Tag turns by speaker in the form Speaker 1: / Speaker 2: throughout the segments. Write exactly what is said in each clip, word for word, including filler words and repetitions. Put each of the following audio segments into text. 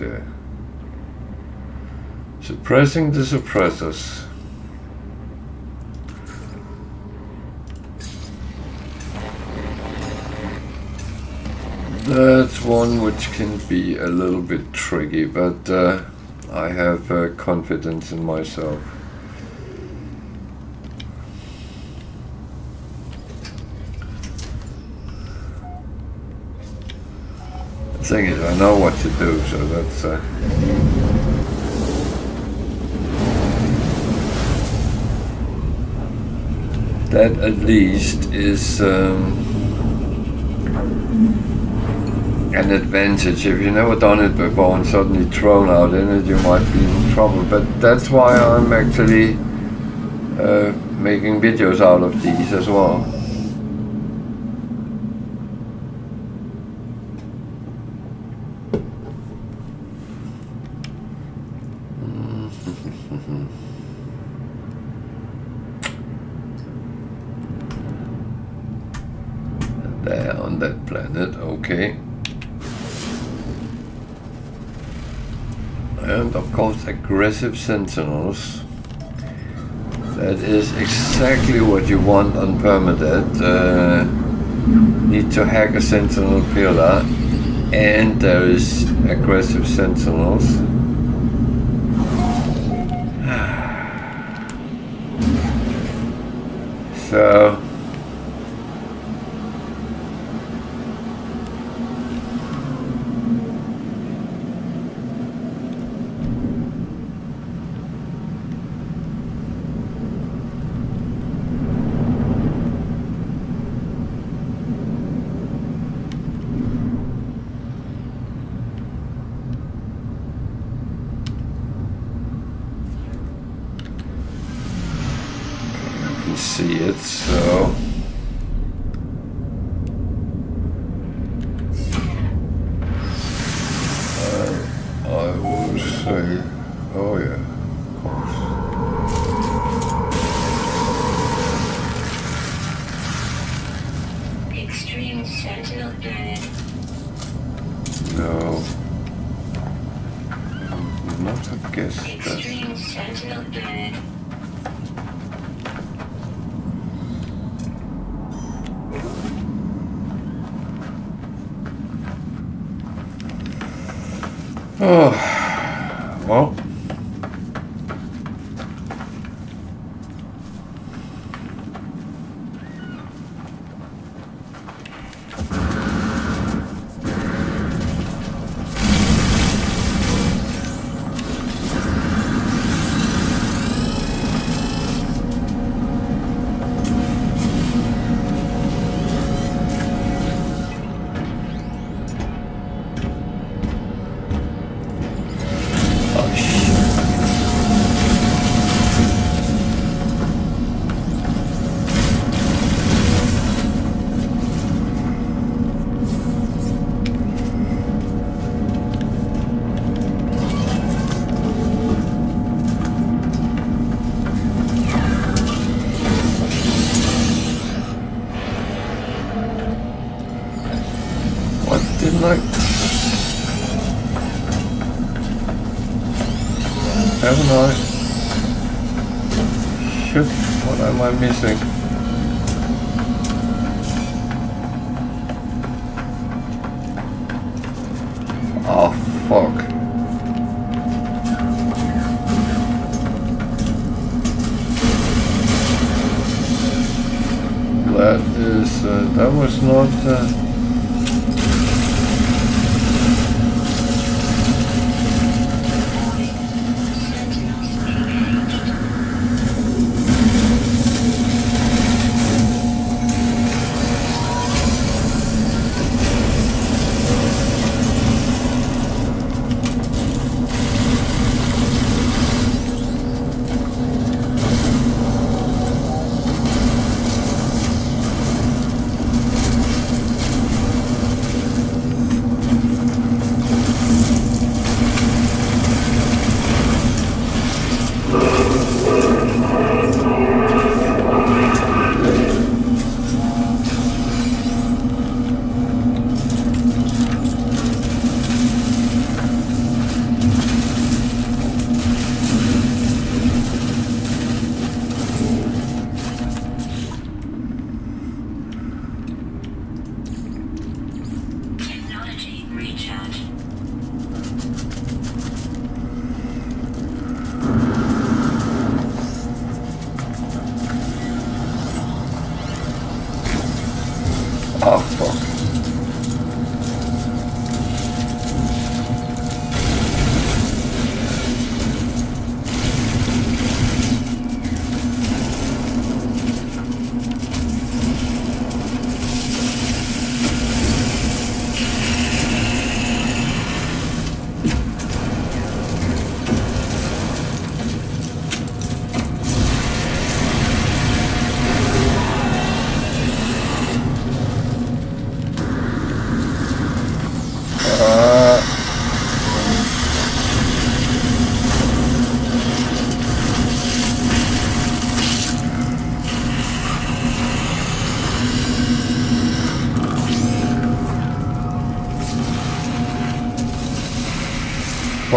Speaker 1: dear. Suppressing the suppressors. That's one which can be a little bit tricky, but uh, I have uh, confidence in myself. The thing is, I know what to do, so that's... Uh, that at least is um, an advantage. If you've never done it before and suddenly thrown out in it, you might be in trouble. But that's why I'm actually uh, making videos out of these as well. There on that planet, okay. And of course aggressive sentinels. That is exactly what you want on Permadeath. Uh, need to hack a Sentinel Pillar, and there is aggressive sentinels. So see it, so uh, I will say, oh yeah, of course.
Speaker 2: Extreme Sentinel Pillar.
Speaker 1: No, I would not have guessed that.
Speaker 2: Extreme Sentinel Pillar.
Speaker 1: Oh, well. Didn't I? Haven't I? Shit, what am I missing? Oh, fuck. That is, uh, that was not... Uh,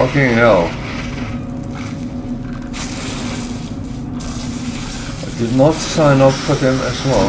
Speaker 1: Fucking hell. I did not sign up for them as well.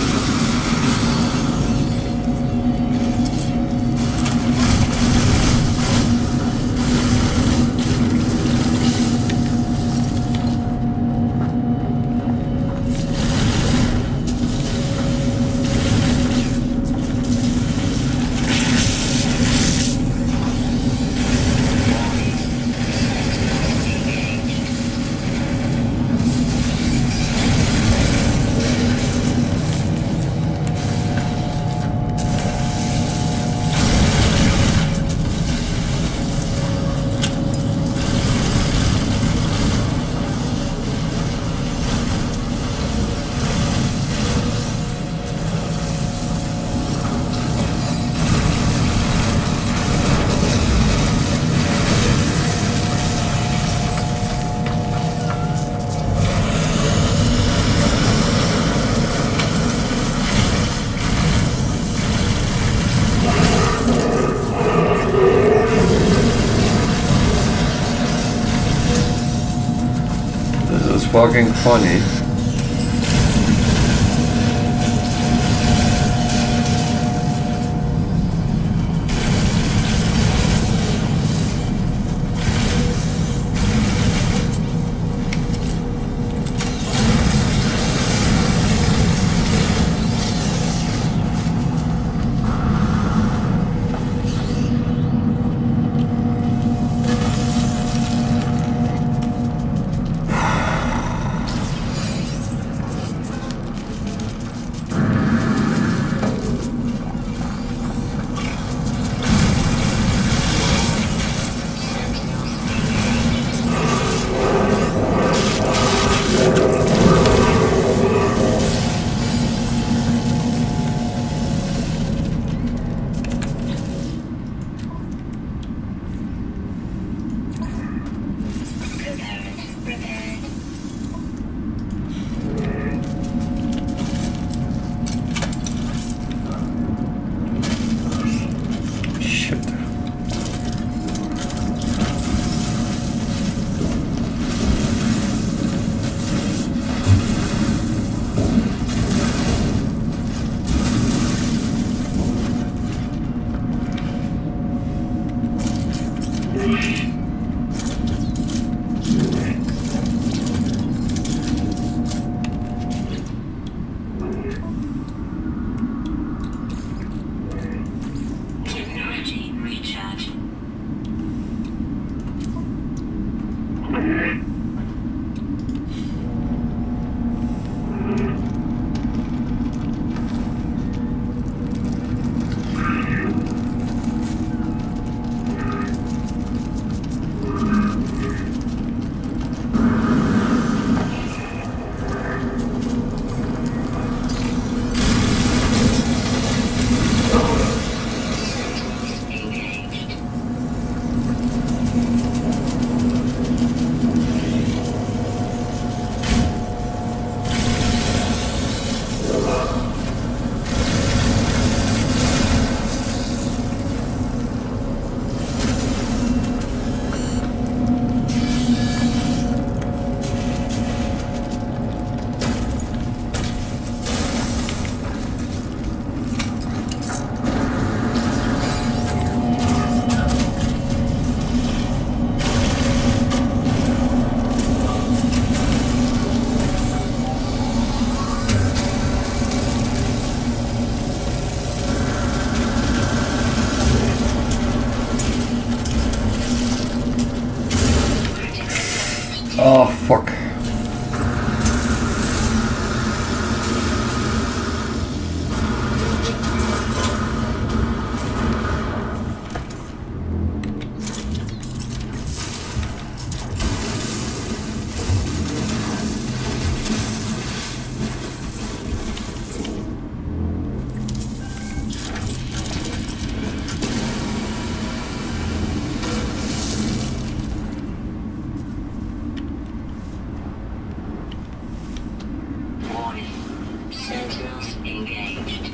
Speaker 1: Fucking funny. Oh, fuck.
Speaker 2: Sentinels engaged.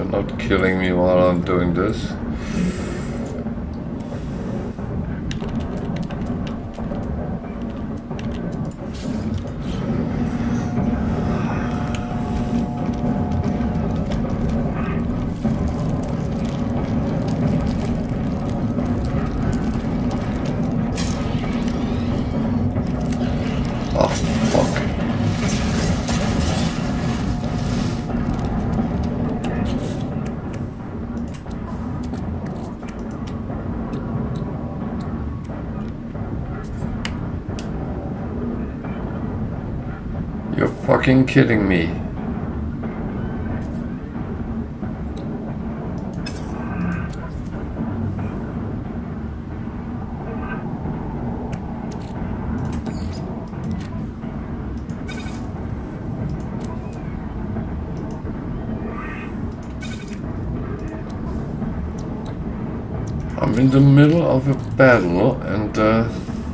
Speaker 1: You're not killing me while I'm doing this. Fucking kidding me. I'm in the middle of a battle and uh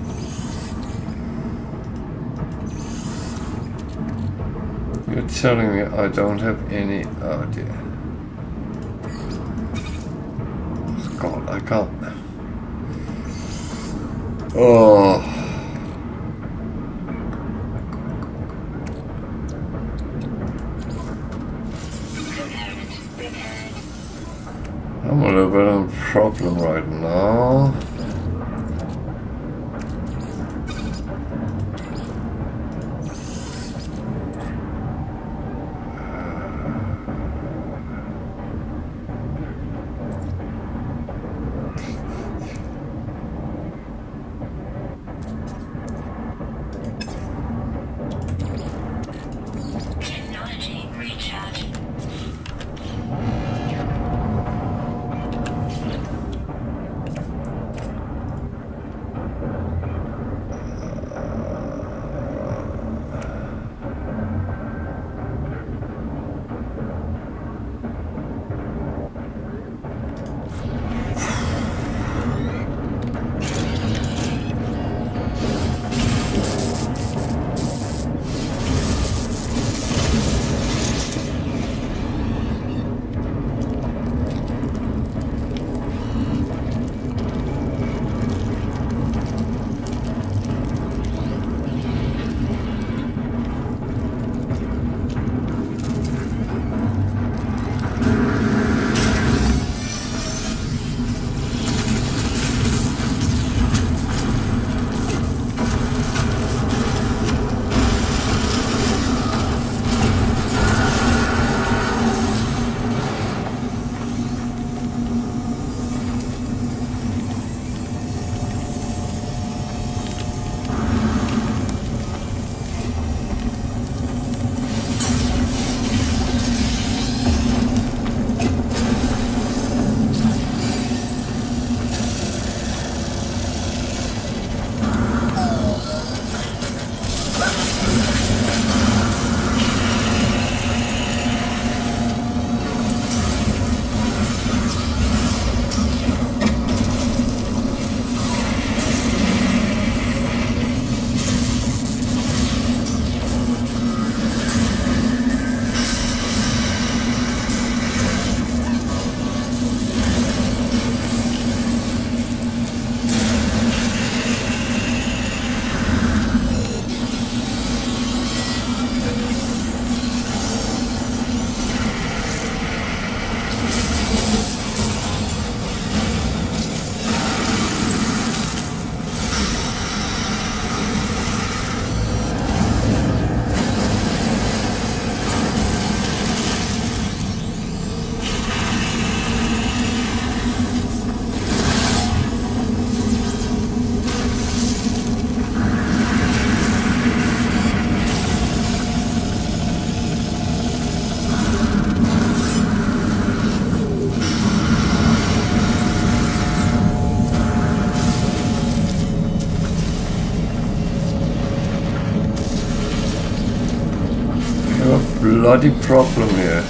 Speaker 1: you're telling me I don't have any... Oh dear. Oh God, I can't... Oh... I'm a little bit of a problem right now. Bloody problem here.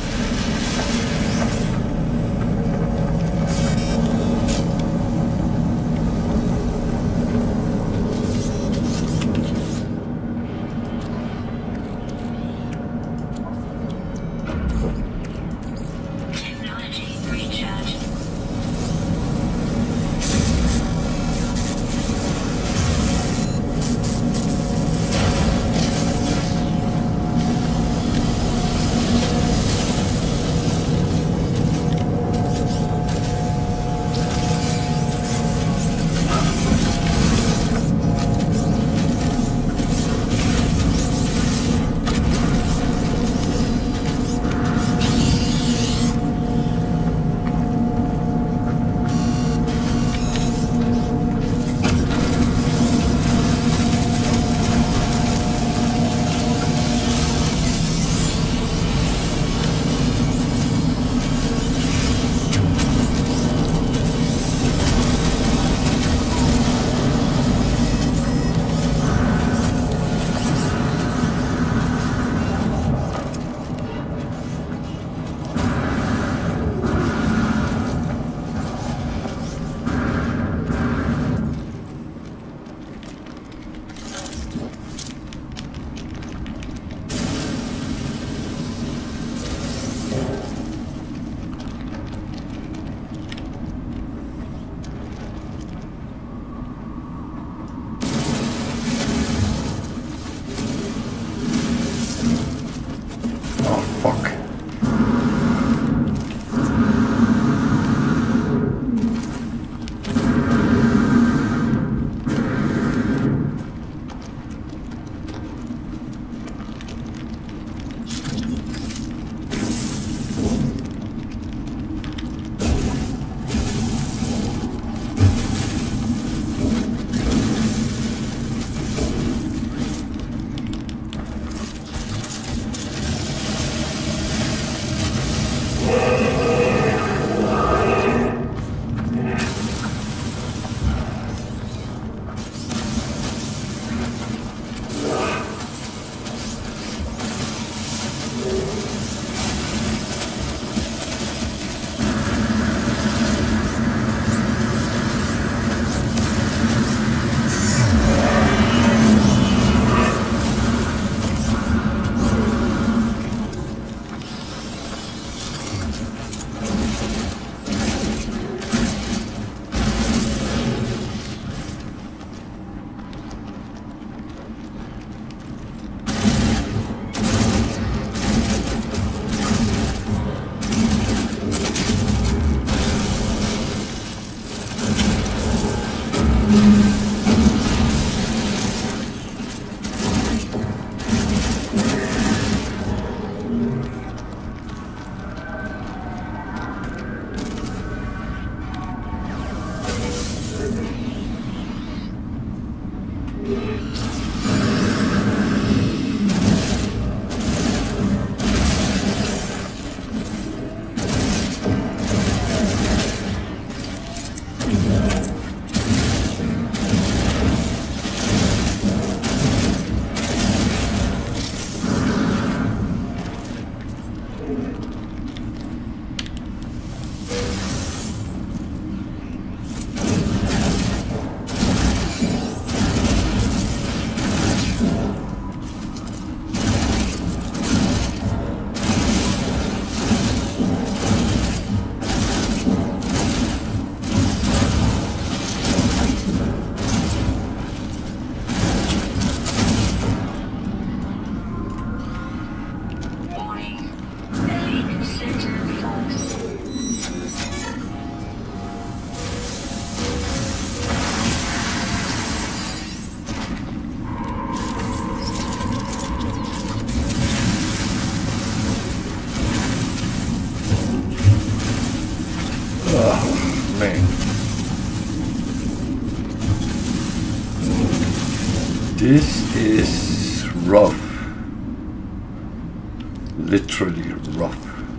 Speaker 1: flying. This is rough. Literally rough.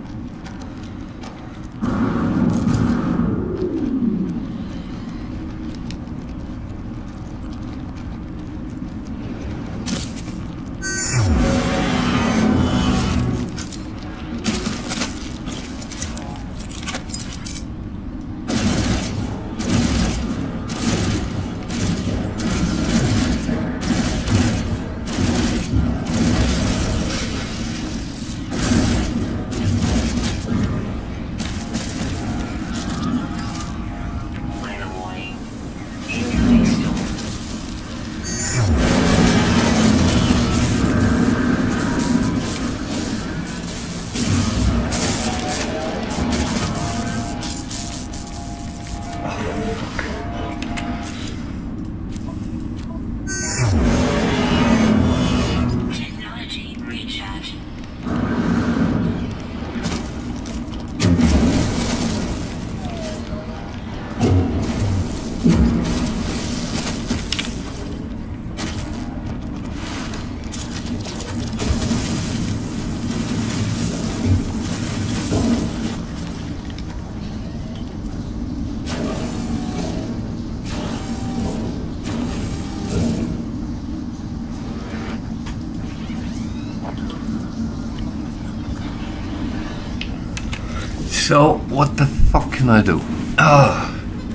Speaker 1: So, what the fuck can I do? Ah.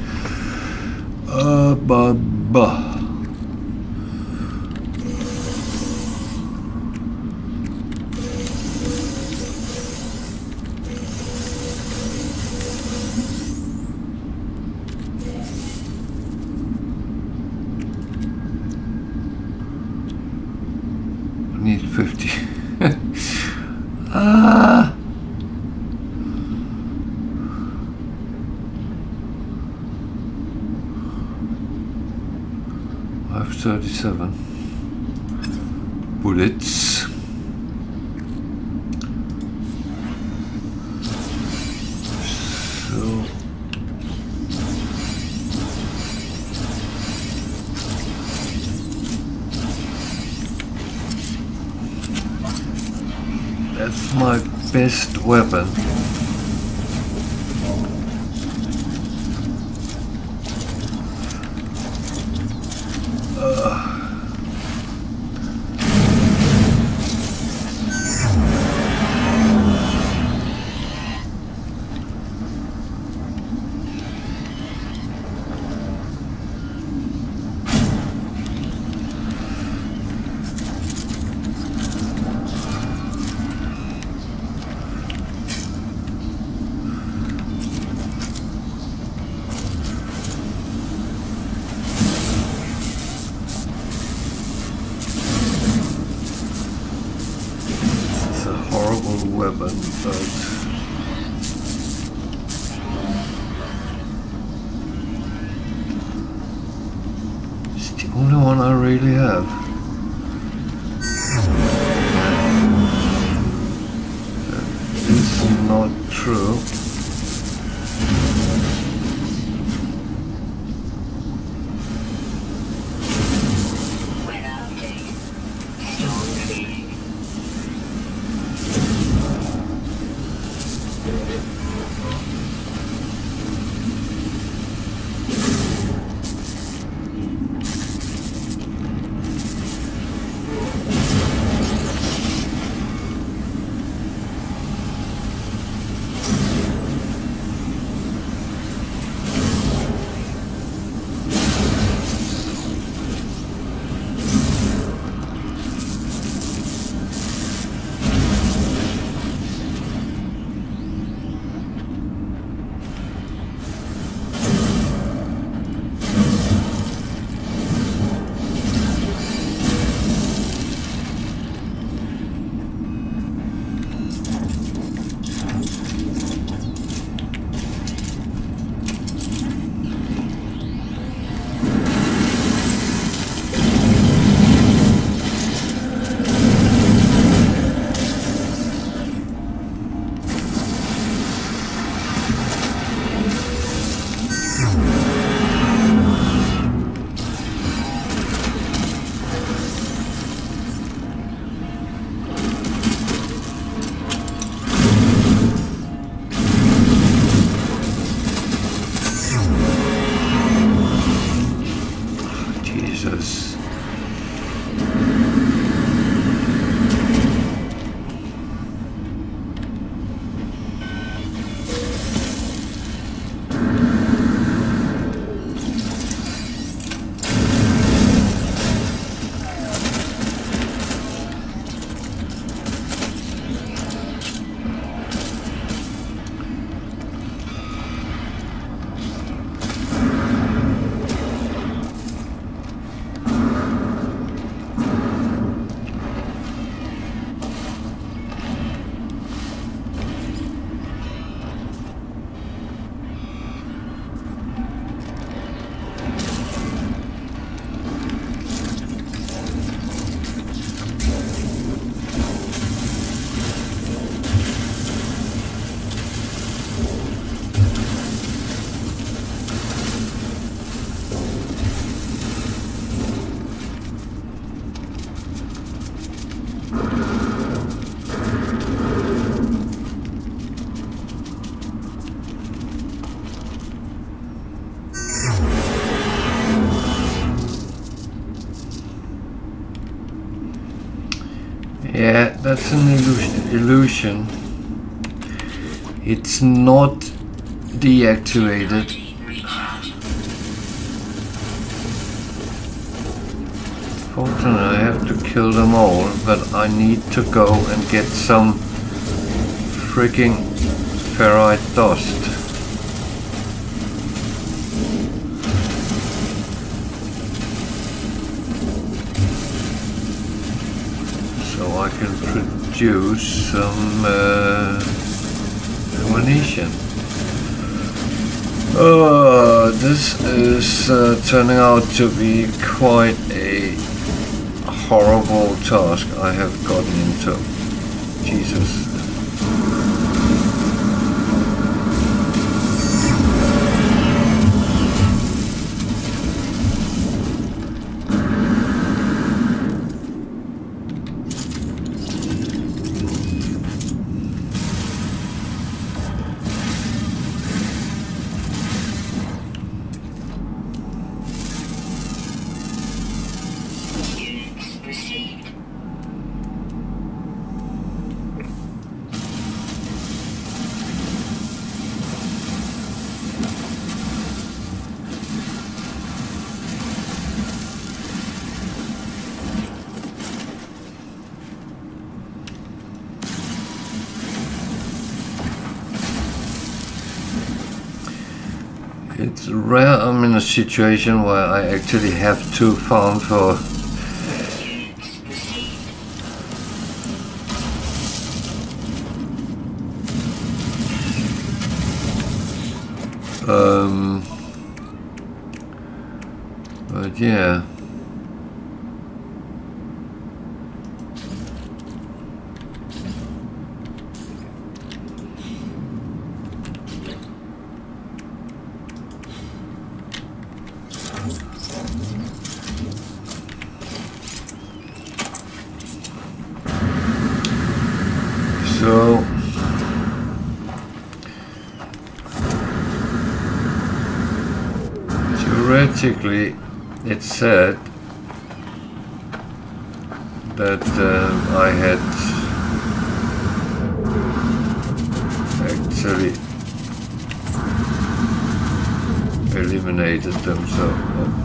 Speaker 1: Uh, bah, bah. I need fifty. Ah. thirty-seven bullets. So that's my best weapon. Weapon, but it's the only one I really have. That is not true. that's an illusion. illusion. It's not deactivated. Fortunately, I have to kill them all, but I need to go and get some freaking ferrite dust. So I can produce some uh, ammunition. Oh, this is uh, turning out to be quite a horrible task I have gotten into. Jesus. It's rare I'm in a situation where I actually have to farm for um but yeah. So theoretically it said that uh, I had actually eliminated them, so uh,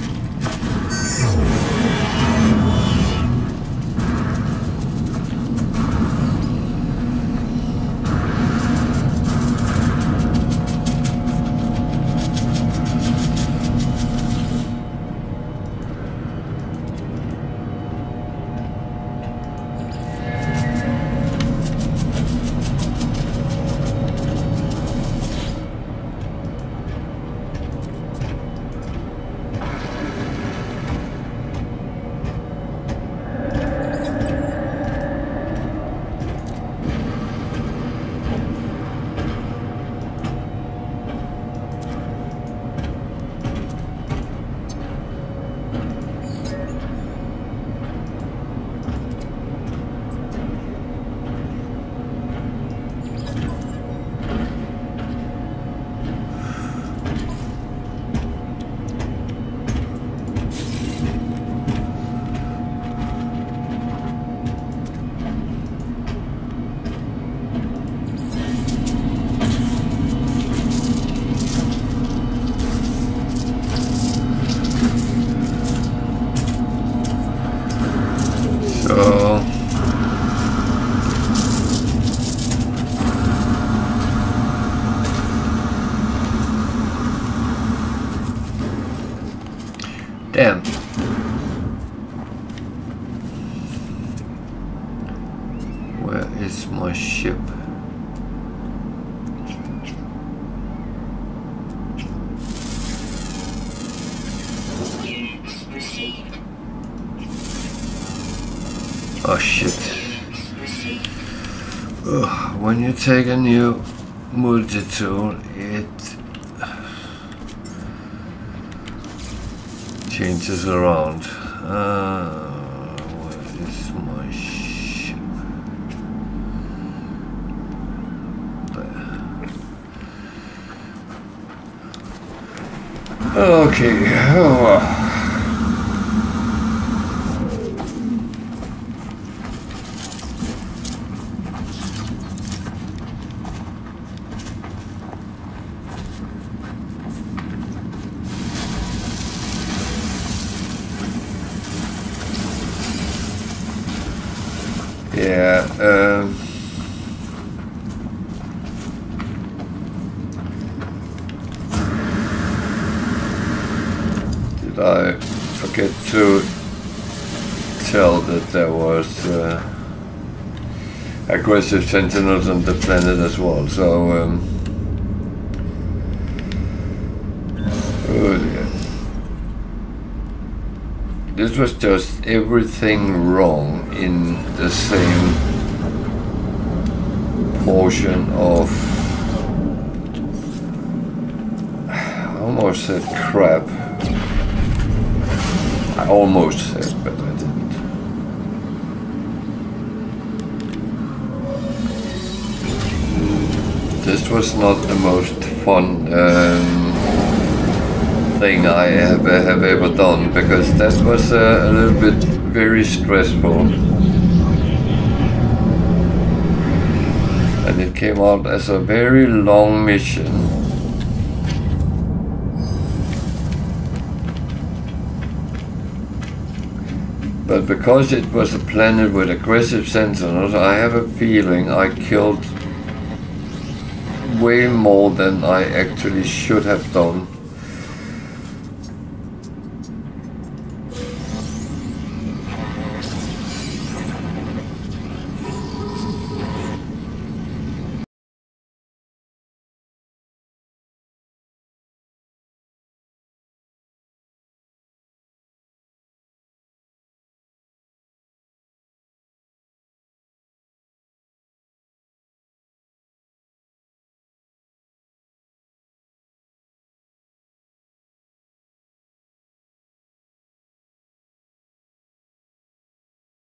Speaker 1: damn. Where is my ship? Oh shit. Ugh, when you take a new multi-tool, it changes around. Uh, where is my ship? There. Okay. Oh. Um, did I forget to tell that there was uh, aggressive sentinels on the planet as well? So, um, oh dear. This was just everything wrong in the same portion of, I almost said crap. I almost said, but I didn't. This was not the most fun um, thing I have, have ever done, because that was uh, a little bit very stressful. And it came out as a very long mission. But because it was a planet with aggressive sentinels, I have a feeling I killed way more than I actually should have done.